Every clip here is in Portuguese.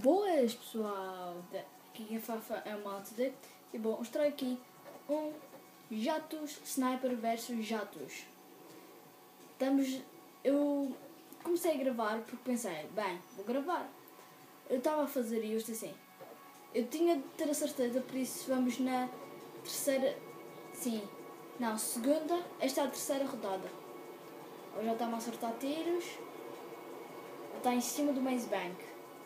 Boas, pessoal! Aqui quem fafa é o Malta D. E bom, mostrar aqui um Jatos Sniper versus Jatos. Eu comecei a gravar porque pensei, bem, vou gravar. Eu estava a fazer isto assim. Eu tinha de ter a certeza, por isso vamos na terceira... Sim, não, segunda. Esta é a terceira rodada. Eu já está-me a acertar tiros. Está em cima do Maze Bank.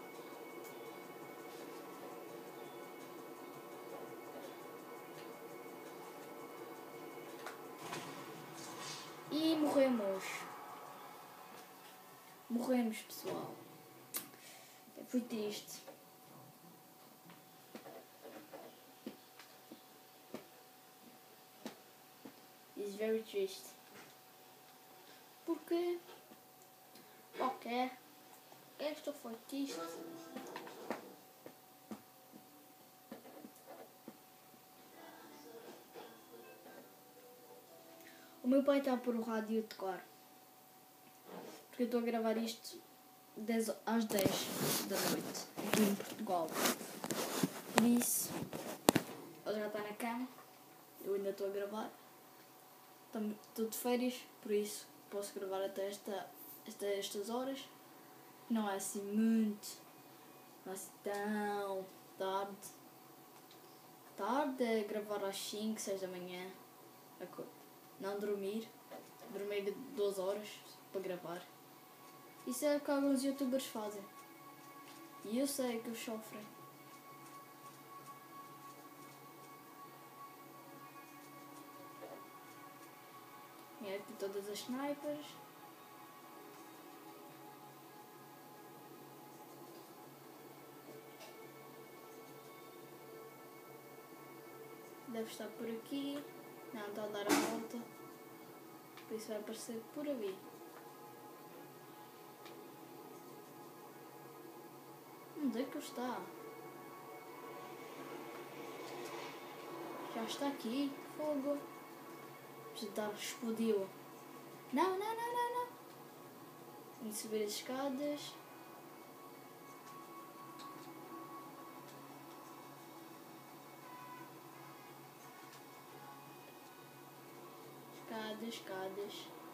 E morremos. Morremos, pessoal. Foi triste. It's very triste. Porque... Ok. Esta foi triste. O meu pai está a pôr o rádio a tocar. Porque eu estou a gravar isto às 10 da noite, aqui em Portugal. Por isso, ele já está na cama. Eu ainda estou a gravar. Estou de férias, por isso posso gravar até estas horas. Não é assim muito. Não é assim tão tarde. Tarde é gravar às 5, 6 da manhã. Não dormir. Dormir 2 horas para gravar. Isso é o que alguns youtubers fazem. E eu sei que eles sofrem. E aqui todas as snipers. Deve estar por aqui. Não, está a dar a volta. Por isso vai aparecer por ali. Onde é que ele está? Já está aqui. Fogo. Já explodiu. Não. Tem que subir as escadas. Escadas.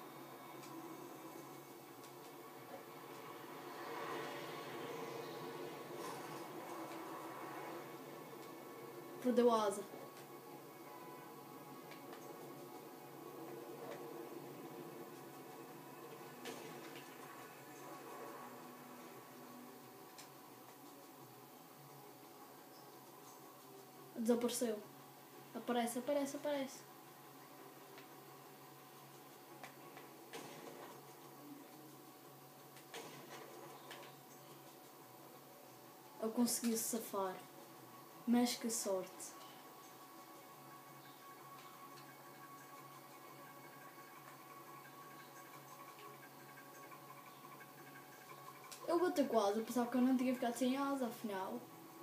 Perdeu a asa. Desapareceu. Aparece. Eu consegui safar. Mas que sorte. Eu bati quase. Eu pensava que eu não tinha ficado sem asa, afinal.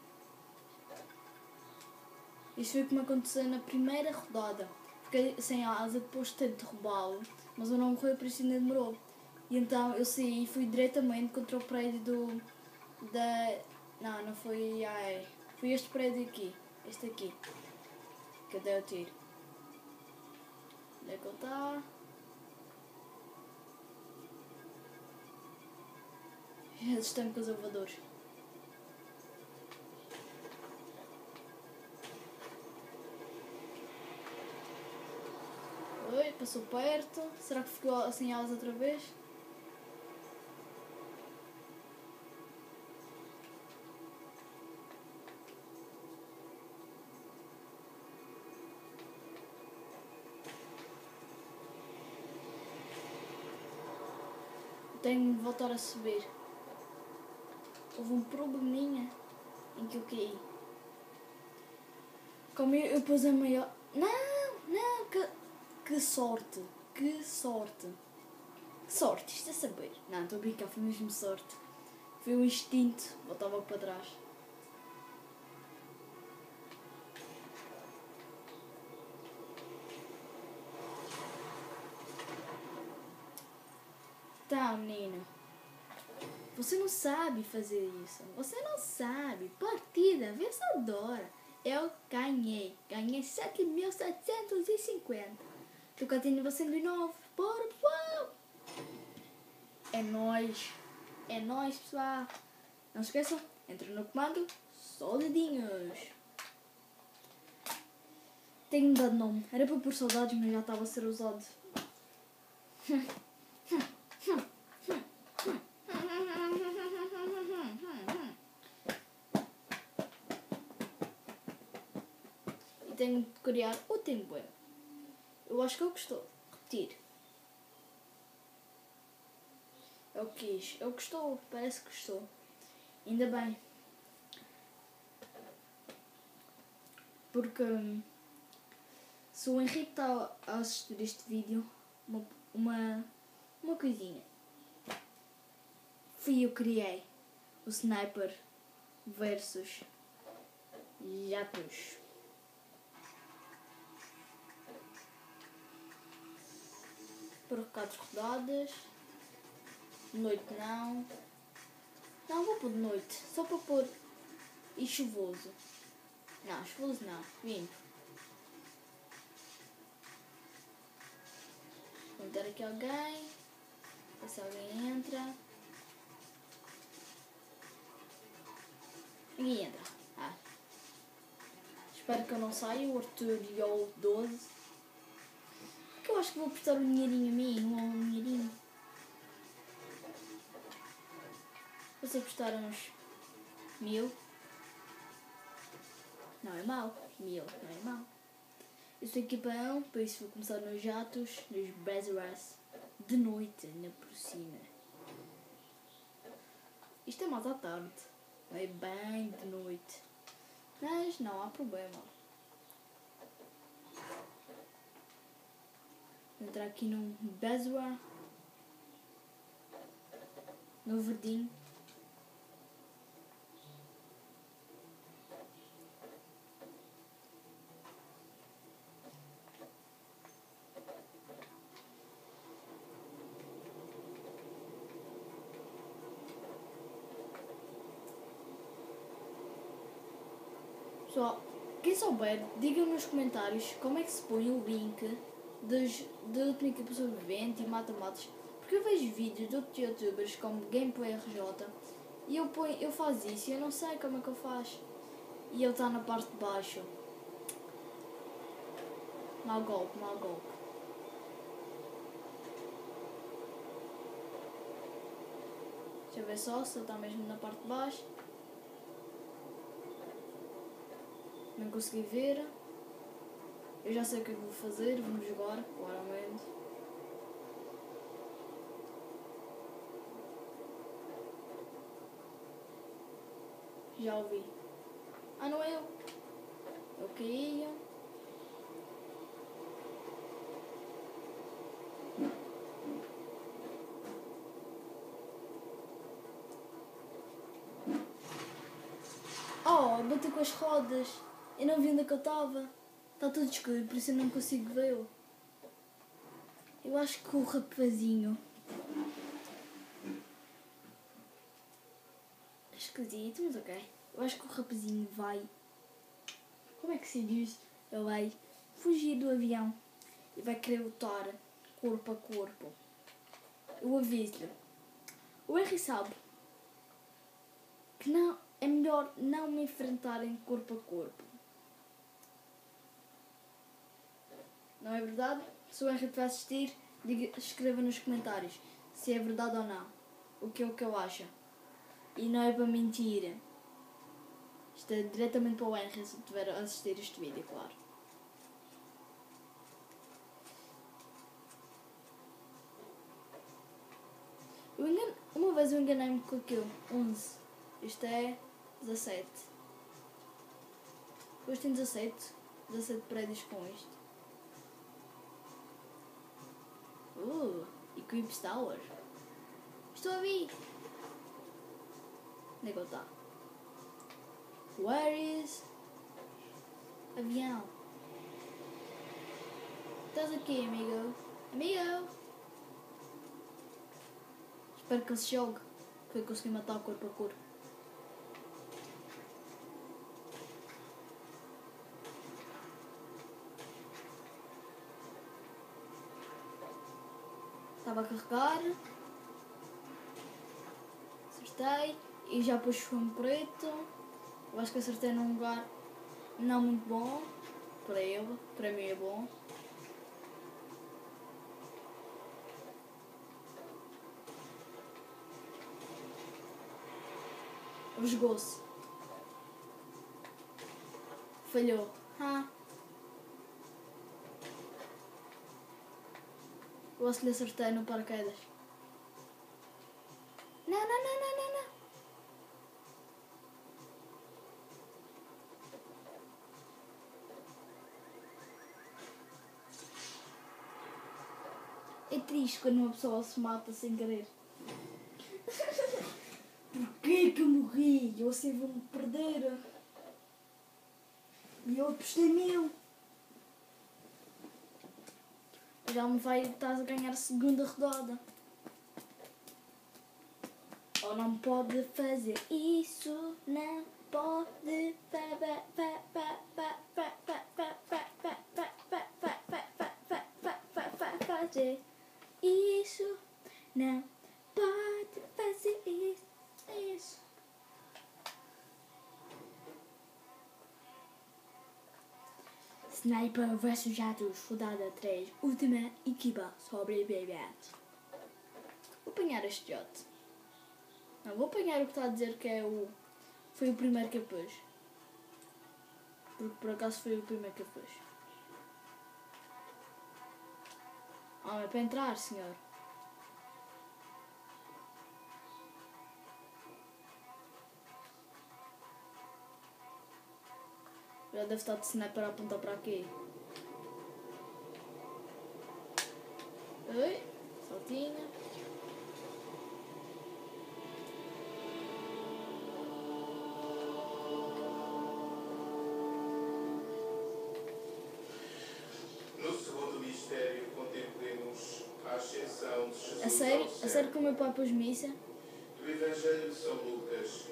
Isto foi como aconteceu na primeira rodada. Fiquei sem asa depois de ter derrubá-lo. Mas eu não morri, por isso ainda demorou. E então eu saí e fui diretamente contra o prédio Não foi... Foi este prédio aqui. Este aqui. Que eu dei o tiro. Onde é que ele está? Assustei-me com os elevadores. Oi, passou perto. Será que ficou sem asas outra vez? Tenho de voltar a subir. Houve um probleminha em que eu caí. Como eu pus a maior... Não, que sorte. Que sorte, isto é saber. Não, estou a brincar, foi mesmo sorte. Foi um instinto, voltava para trás. Tá, menina. Você não sabe fazer isso. Você não sabe. Partida vencedora. Eu ganhei. Ganhei 7.750. Eu continuo você de novo. Bora, pessoal. É nóis. É nóis, pessoal. Não se esqueçam. Entra no comando. Soldadinhos. Tenho dado nome. Era para pôr saudades, mas já estava a ser usado. E tenho de criar o tempo. Eu acho que eu gostou. Repetir. Eu quis. Eu gostou. Parece que gostou. Ainda bem. Porque se o Henrique está a assistir este vídeo, uma coisinha. Fui eu que criei o Sniper versus Jatos. Para recados rodadas. Noite não. Não, vou pôr de noite. Só para pôr. E chuvoso. Não, chuvoso não. Limpo. Vou meter aqui alguém. Ver se alguém entra. Ninguém entra. Espero que eu não saia. O Arthur Yol 12. Porque eu acho que vou prestar o dinheirinho a mim. Não é um dinheirinho. Vou só prestar uns 1000. Não é mau. 1000 não é mau. Eu sou equipão, por isso vou começar nos jatos, nos Brazzers, de noite, ainda por cima. Isto é mais à tarde, não é bem de noite, mas não há problema. Vou entrar aqui no Brazzer, no verdinho. Pessoal, quem souber, digam nos comentários como é que se põe o link da Última Equipa Sobrevivente e Mata-Matas. Porque eu vejo vídeos de outros youtubers como Gameplay RJ e eu faço isso e eu não sei como é que eu faço. E ele está na parte de baixo. Mau golpe, mau golpe. Deixa eu ver só se ele está mesmo na parte de baixo. Não consegui ver. Eu já sei o que vou fazer. Vamos jogar, claramente. Já ouvi. Ah, não é eu. Eu caía. Oh, bati com as rodas. Eu não vi onde é que eu estava. Está tudo escuro, por isso eu não consigo vê-lo. Eu acho que o rapazinho... Esquisito, mas ok. Eu acho que o rapazinho vai... Como é que se diz? Ele vai fugir do avião. E vai querer lutar corpo a corpo. Eu aviso-lhe. O R sabe que não, é melhor não me enfrentarem corpo a corpo. Não é verdade? Se o R estiver a assistir, escreva nos comentários se é verdade ou não. O que eu acho. E não é para mentir. Isto é diretamente para o R se estiver a assistir este vídeo, claro. Uma vez eu enganei-me com aquilo. 11. Isto é 17. Depois tem 17. 17 prédios com isto. Eclipse Tower. Estou a vir. Onde é que ele está? Where is... Avião. Estás aqui, amigo? Amigo! Espero que ele se jogue. Foi conseguir matar o corpo a corpo. Estava a carregar. Acertei. E já pus fumo preto. Eu acho que acertei num lugar não muito bom. Para ele. Para mim é bom. Jogou-se. Falhou. Eu acho que lhe acertei no paraquedas. Não. É triste quando uma pessoa se mata sem querer. Porquê que eu morri? Eu assim vou-me perder. E eu apostei 1000. Já me vai estar a ganhar a segunda rodada. Ou não pode fazer isso, não pode fazer isso, não pode fazer isso. Sniper vs Jatos, rodada 3, última equipa sobrevivente. Vou apanhar este jato. Não, vou apanhar o que está a dizer que é o... Foi o primeiro que eu pus. Porque por acaso foi o primeiro que eu pus. É para entrar, senhor. Já deve estar de sniper a apontar para aqui. Oi, saltinha. No segundo mistério contemplemos a ascensão de Jesus A sério? ao céu. A sério que o meu pai pôs missa? Do Evangelho de São Lucas.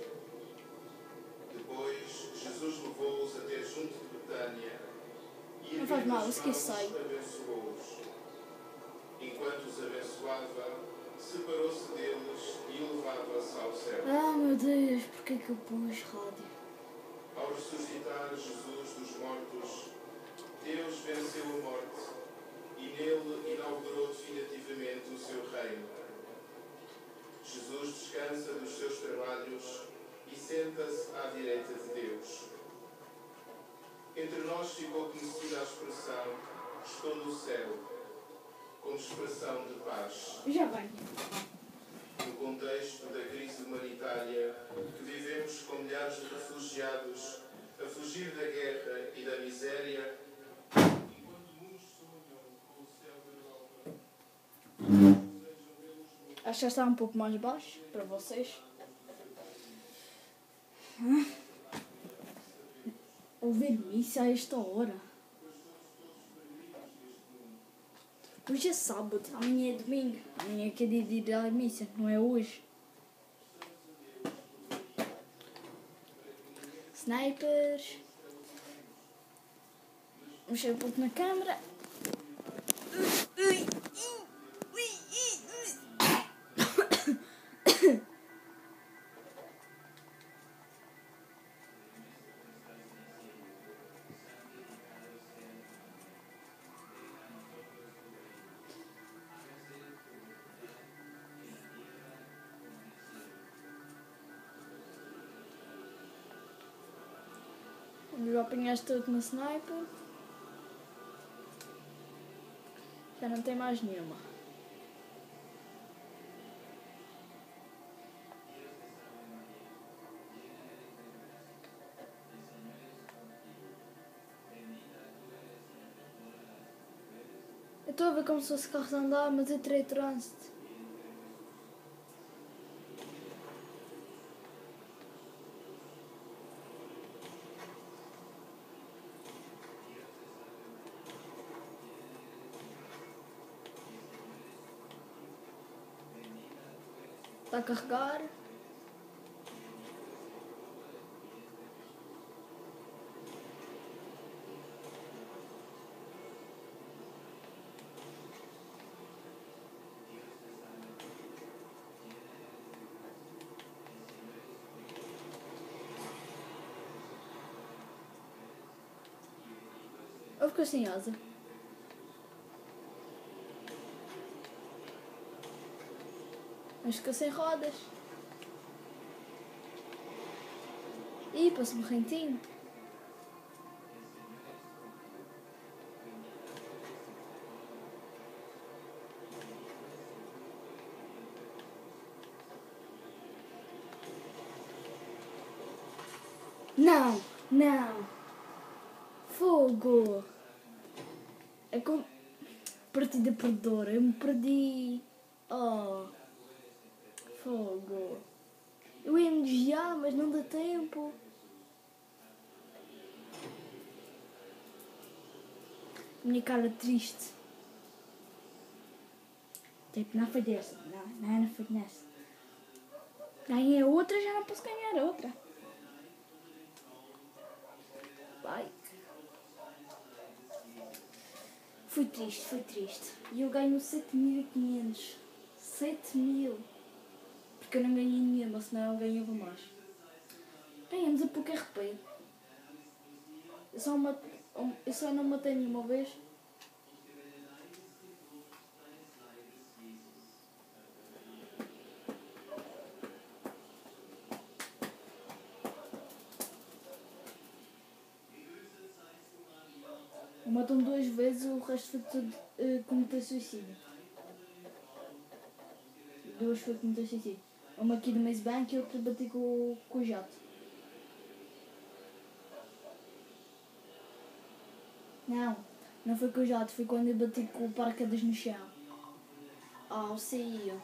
Depois, Jesus levou-os até junto de Betânia e, Não faz mal, erguendo isso as que mãos, sai. abençoou-os. Enquanto os abençoava, separou-se deles e levava-se ao céu. Meu Deus, porquê que eu pus rádio? Ao ressuscitar Jesus dos mortos, Deus venceu a morte e nele inaugurou definitivamente o seu reino. Jesus descansa dos seus trabalhos e senta-se à direita de Deus. Entre nós ficou conhecida a expressão "estou no céu", como expressão de paz. Já bem. No contexto da crise humanitária que vivemos com milhares de refugiados a fugir da guerra e da miséria, enquanto muitos sonham com o céu da Europa, Acho que já está um pouco mais baixo para vocês. Ouvir missa a esta hora. Hoje é sábado, amanhã é domingo. Amanhã é que é dia de ir à missa, não é hoje. Snipers. Mexer um pouco na câmera. Já apanhaste tudo no sniper. Já não tem mais nenhuma. Eu estou a ver como se fosse carros a andar, mas eu terei trânsito. Está a carregar. Ou ficou sem asa? Mas ficou sem rodas. Ih, passou-me rentinho. Não, não. Fogo. É com... Partida perdedora. Eu me perdi. Oh. Fogo. Eu ia me desviar, mas não dá tempo. Minha cara triste. Tipo, não foi dessa. Não foi nessa. Ganhei a outra, já não posso ganhar a outra. Vai. Foi triste. E eu ganho 7.500. 7.000. Porque eu não ganhei nenhuma, senão eu ganhava mais. Ganhamos a pouco RP. Eu só não matei nenhuma vez. Matam 2 vezes, o resto foi tudo cometer suicídio. 2 foi cometer suicídio. Uma aqui do Maze Bank e outra bati com o jato. Não foi com o jato, foi quando eu bati com o paraquedas no chão. Ah, o CEO.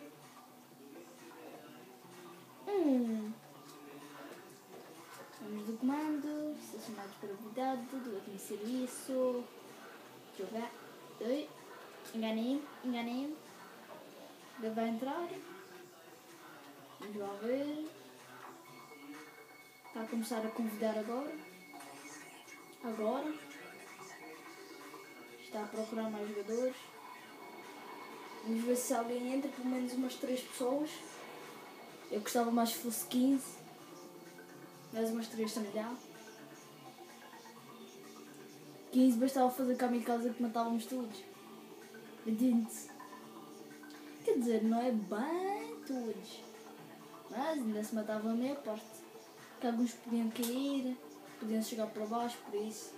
Vamos do comando, estacionados para habilidade, do último serviço. Deixa eu ver. Oi. Enganei-me. Ele vai entrar. Vamos lá ver. Está a começar a convidar agora. Está a procurar mais jogadores. Vamos ver se alguém entra, pelo menos umas 3 pessoas. Eu gostava mais que fosse 15. Mas umas 3 também dá. 15 bastava fazer kamikaze que matávamos todos. Entende-se? Quer dizer, não é bem todos. Mas ainda se matava a meia parte. Que alguns podiam cair, podiam chegar para baixo, por isso.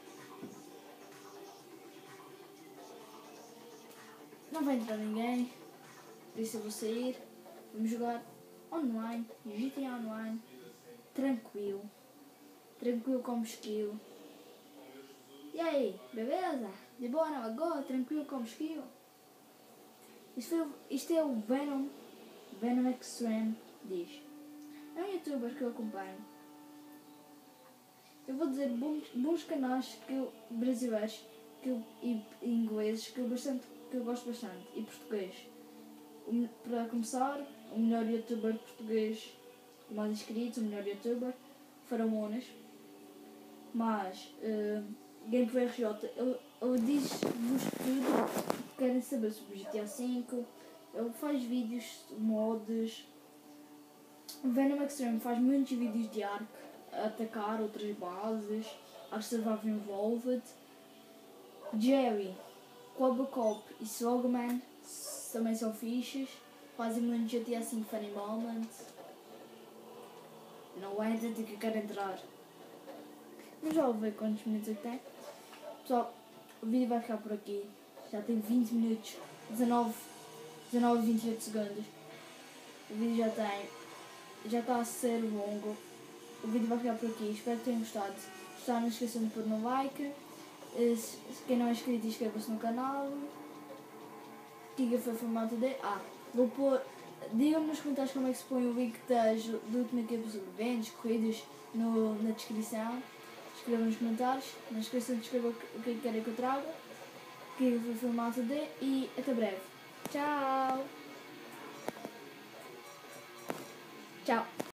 Não vai entrar ninguém. Por isso eu vou sair. Vamos jogar online. GTA Online. Tranquilo como esquilo. E aí, beleza? De boa na lagoa? Tranquilo como esquilo? Isto é o Venom Extreme diz. É um youtuber que eu acompanho. Eu vou dizer bons canais brasileiros e ingleses que eu gosto bastante. E português. Para começar, o melhor youtuber português mais inscritos, o melhor youtuber, Faramonas. Mas Gameplay RJ, ele diz-vos tudo que querem saber sobre o GTA V. Ele faz vídeos, mods. O Venom Extreme faz muitos vídeos de Ark a atacar outras bases, a Survival Involved. Jerry, Quabacop e Slogman também são fichas. Fazem muito GTA V Funny Moment. Não é tanto que eu quero entrar. Mas já vou ver quantos minutos é que tem. Pessoal, o vídeo vai ficar por aqui. Já tem 20 minutos, 19 e 28 segundos. O vídeo já está a ser longo. O vídeo vai ficar por aqui. Espero que tenham gostado. Se gostar, não esqueçam de pôr no like. Quem não é inscrito, inscreva-se no canal. Diga foi formato de... vou pôr... Digam-me nos comentários como é que se põe o link do último equipe sobre eventos, corridas na descrição. Escrevam nos comentários. Não esqueçam de escrever o que querem que eu traga. Que foi formato de... E até breve. Tchau! Tchau!